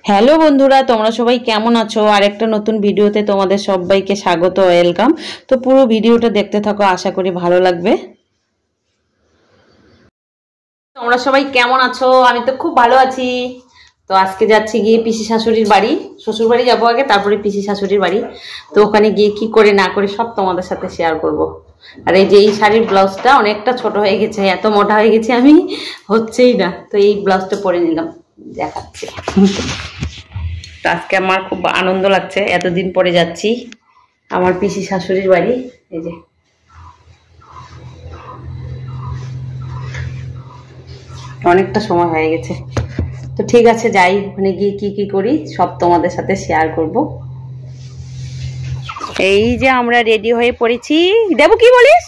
Hello বন্ধুরা, তোমরা সবাই কেমন আছো? আরেকটা নতুন ভিডিওতে তোমাদের সবাইকে স্বাগত, ওয়েলকাম। তো পুরো ভিডিওটা দেখতে থাকো, আশা করি ভালো লাগবে। তোমরা সবাই কেমন আছো? আমি তো খুব ভালো আছি। তো আজকে যাচ্ছি গিয়ে পিসি শাশুড়ির বাড়ি, শ্বশুর বাড়ি যাবো আগে, তারপরে পিসি শাশুড়ির বাড়ি। তো ওখানে গিয়ে কি করে না করে সব তোমাদের সাথে শেয়ার করব। আর এই যে এই শাড়ির ব্লাউজটা অনেকটা ছোট হয়ে গেছে, এত মোটা হয়ে গেছে আমি, হচ্ছেই না। তো এই ব্লাউজটা পরে নিলাম, দেখাচ্ছি। তো আজকে আমার খুব আনন্দ লাগছে, এতদিন পরে যাচ্ছি আমার পিসি শাশুড়ির বাড়ি। এই যে অনেকটা সময় হয়ে গেছে, তো ঠিক আছে যাই, ওখানে গিয়ে কি কি করি সব তোমাদের সাথে শেয়ার করব। এই যে আমরা রেডি হয়ে পড়েছি। দেবু কি বলিস?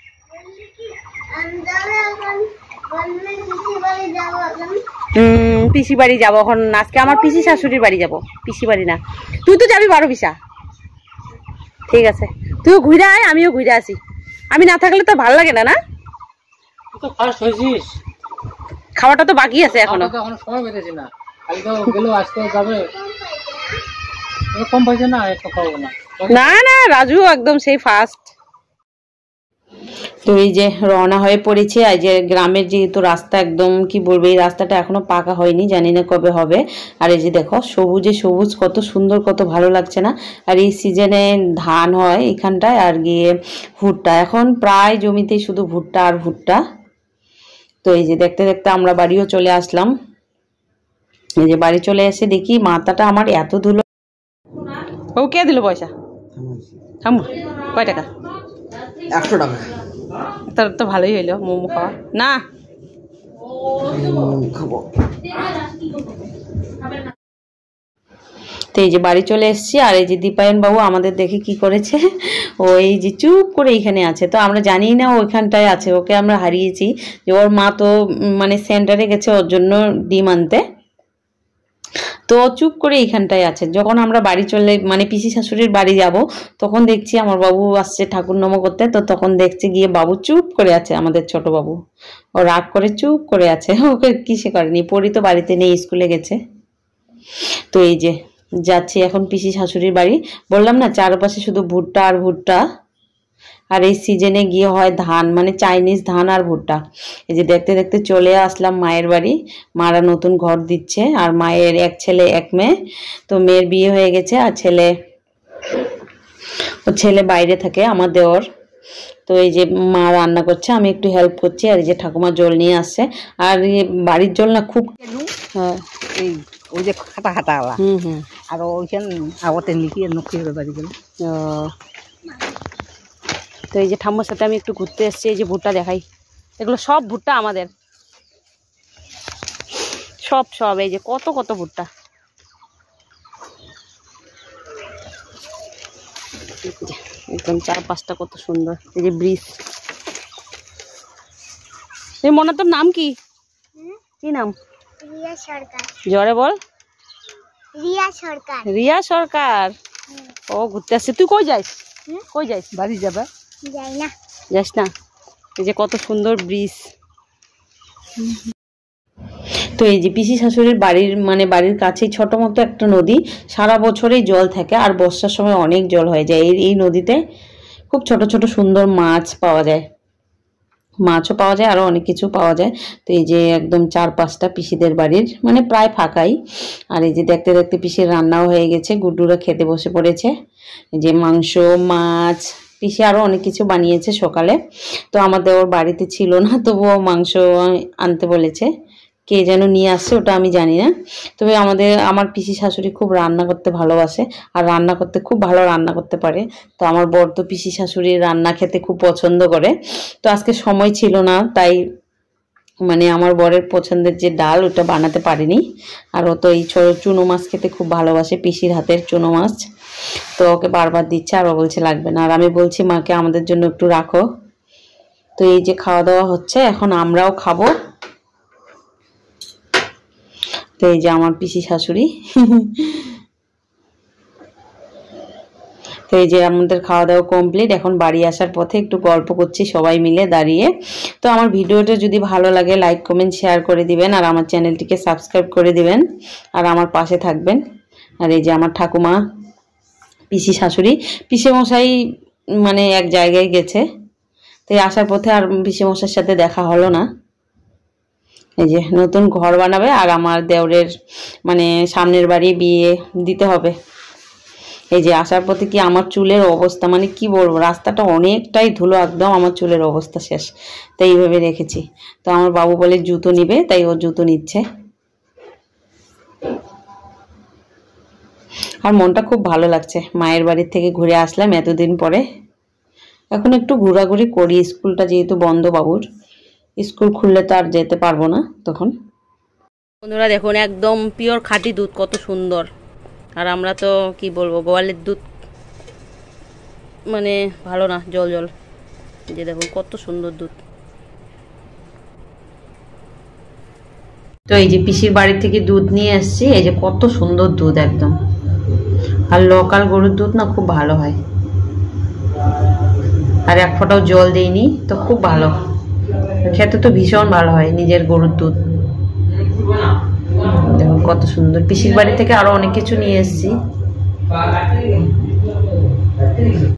পিসি বাড়ি যাবো এখন, আজকে আমার পিসি শাশুড়ির বাড়ি যাবো, পিসি বাড়ি না। তুই তো যাবি 12 বিশা, ঠিক আছে, তুইও ঘুরে আয়, আমিও ঘুরে আসি। আমি না থাকলে তো ভালো লাগে না। না খাওয়াটা তো বাকি আছে এখনো, সময় পেতেছি না, আজকে যাবে কম পাইছে না, না না রাজু একদম সেই ফার্স্ট। তো এই যে রওনা হয়ে পড়েছে। এই যে গ্রামের যেহেতু রাস্তা, একদম কি বলবো, এই রাস্তাটা এখনো পাকা হয়নি, জানি না কবে হবে। আর এই যে দেখো সবুজে সবুজ, কত সুন্দর, কত ভালো লাগছে না। আর এই সিজনে ধান হয় এখানটায়, আর গিয়ে ভুট্টা, এখন প্রায় জমিতে শুধু ভুট্টা আর ভুট্টা। তো এই যে দেখতে দেখতে আমরা বাড়িও চলে আসলাম। এই যে বাড়ি চলে এসে দেখি মাথাটা আমার এত ধুলো। ও কে দিল পয়সা? কয় টাকা? 100 টাকা। তোর তো ভালোই হইলো, মোমো খাওয়া না খাবো। তো এই যে বাড়ি চলে এসেছি। আর এই যে দীপায়ন বাবু আমাদের দেখে কি করেছে, ও এই যে চুপ করে এইখানে আছে। তো আমরা জানি না ওইখানটায় আছে, ওকে আমরা হারিয়েছি। যে ওর মা তো মানে সেন্টারে গেছে ওর জন্য ডিম আনতে, তো চুপ করে এইখানটায় আছে। যখন আমরা বাড়ি চলে মানে পিসি শাশুড়ির বাড়ি যাব, তখন দেখছি আমার বাবু আসছে ঠাকুর নম করতে। তো তখন দেখছি গিয়ে বাবু চুপ করে আছে, আমাদের ছোট বাবু, ও রাগ করে চুপ করে আছে। ওকে কিসে করেনি, পরি তো বাড়িতে নেই, স্কুলে গেছে। তো এই যে যাচ্ছি এখন পিসি শাশুড়ির বাড়ি। বললাম না চারপাশে শুধু ভুট্টা আর ভুট্টা। আর এই সিজনে গিয়ে হয় ধান, মানে চাইনিজ ধান আর ভুট্টা। এই যে দেখতে দেখতে চলে আসলাম মায়ের বাড়ি। মারা নতুন ঘর দিচ্ছে, আর মায়ের এক ছেলে এক মেয়ে। তো মেয়ের বিয়ে হয়ে গেছে, আর ছেলে বাইরে থাকে, আমার দেওর। তো এই যে মা রান্না করছে, আমি একটু হেল্প করছি। আর এই যে ঠাকুমা জল নিয়ে আসছে। আর বাড়ির জল না খুব, হ্যাঁ এই ওই যে খাটা খাটা আলা, আর ওইখান আগতে লিখিয়ে নকশি বাড়ি গেল। তো এই যে ঠাম্মার সাথে আমি একটু ঘুরতে এসেছি। এই যে ভুট্টা দেখাই, এগুলো সব ভুট্টা আমাদের, সব সব এই যে কত কত ভুট্টা। একদম চারপাশটা কত সুন্দর। এই যে ব্রিজ। এই মনে, তোর নাম কি? কি নাম? রিয়া সরকার। জোরে বল। রিয়া সরকার। রিয়া সরকার। ও ঘুরতে আসছে। তুই কই যাইস? কই যাইস? বাড়ি যাবে? যাই না। যাস না? এই যে কত সুন্দর ব্রিজ। তো এই যে পিসি শাশুড়ির বাড়ির মানে বাড়ির কাছেই ছোট মতো একটা নদী, সারা বছরেই জল থাকে, আর বর্ষার সময় অনেক জল হয়ে যায়। এই নদীতে খুব ছোট ছোট সুন্দর মাছ পাওয়া যায়, মাছও পাওয়া যায়, আরও অনেক কিছু পাওয়া যায়। তো এই যে একদম চারপাশটা পিসিদের বাড়ির মানে প্রায় ফাঁকাই। আর এই যে দেখতে দেখতে পিসির রান্নাও হয়ে গেছে, গুড্ডুরা খেতে বসে পড়েছে। এই যে মাংস, মাছ, পিসি আরও অনেক কিছু বানিয়েছে সকালে। তো আমাদের ওর বাড়িতে ছিল না, তবুও মাংস আনতে বলেছে। কে যেন নিয়ে আসছে ওটা আমি জানি না। তবে আমার পিসি শাশুড়ি খুব রান্না করতে ভালোবাসে, আর রান্না করতে খুব ভালো রান্না করতে পারে। তো আমার বর তো পিসি শাশুড়ির রান্না খেতে খুব পছন্দ করে। তো আজকে সময় ছিল না, তাই মানে আমার বরের পছন্দের যে ডাল ওটা বানাতে পারিনি। আর ও তো এই চুনো মাছ খেতে খুব ভালোবাসে, পিসির হাতের চুনো মাছ। তো ওকে বারবার দিচ্ছে, আর ও বলছে লাগবে না। আর আমি বলছি মাকে আমাদের জন্য একটু রাখো। তো এই যে খাওয়া দাওয়া হচ্ছে, এখন আমরাও খাবো। তো এই যে আমার পিসি শাশুড়ি। তো এই যে আমাদের খাওয়া দাওয়া কমপ্লিট, এখন বাড়ি আসার পথে একটু গল্প করছি সবাই মিলে দাঁড়িয়ে। তো আমার ভিডিওটা যদি ভালো লাগে লাইক কমেন্ট শেয়ার করে দিবেন, আর আমার চ্যানেলটিকে সাবস্ক্রাইব করে দিবেন, আর আমার পাশে থাকবেন। আর এই যে আমার ঠাকুমা, পিসি শাশুড়ি, পিসে মশাই মানে এক জায়গায় গেছে, তো আসার পথে আর পিসে মশাইয়ের সাথে দেখা হলো না। এই যে নতুন ঘর বানাবে, আর আমার দেওরের মানে সামনের বাড়ি বিয়ে দিতে হবে। এই যে আসার পথে কি আমার চুলের অবস্থা, মানে কি বলবো, রাস্তাটা অনেকটাই ধুলো, একদম আমার চুলের অবস্থা শেষ। তো এইভাবে রেখেছি। তো আমার বাবু বলে জুতো নিবে, তাই ও জুতো নিচ্ছে। আর মনটা খুব ভালো লাগছে, মায়ের বাড়ির থেকে ঘুরে আসলাম এতদিন পরে। এখন একটু ঘোরাঘুরি করি, স্কুলটা যেহেতু বন্ধ বাবুর, স্কুল খুললে তো আর যেতে পারবো না তখন। বন্ধুরা দেখুন, একদম পিওর খাঁটি দুধ, কত সুন্দর। আর আমরা তো কি বলবো, গোয়ালের দুধ মানে ভালো না, জল জল। যে দেখুন কত সুন্দর দুধ। তো এই যে পিসির বাড়ি থেকে দুধ নিয়ে এসেছি, এই যে কত সুন্দর দুধ একদম। আর লোকাল গরুর দুধ না খুব ভালো হয়, আর এক ফোঁটাও জল দেইনি, তো খুব ভালো খেতে, তো ভীষণ ভালো হয় নিজের গরুর দুধ। দেখুন কত সুন্দর। পিসির বাড়ি থেকে আরো অনেক কিছু নিয়ে এসেছি।